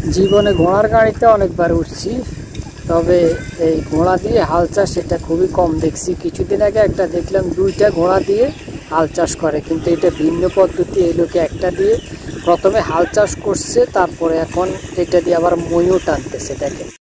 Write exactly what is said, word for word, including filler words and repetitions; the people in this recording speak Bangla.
জীবনে ঘোড়ার গাড়িতে অনেকবার উঠছি, তবে এই ঘোড়া দিয়ে হাল চাষ এটা খুবই কম দেখছি। কিছুদিন আগে একটা দেখলাম দুইটা ঘোড়া দিয়ে হাল চাষ করে, কিন্তু এটা ভিন্ন পদ্ধতি। এই লোকে একটা দিয়ে প্রথমে হাল চাষ করছে, তারপরে এখন এটা দিয়ে আবার মইও টানতেছে। দেখেন।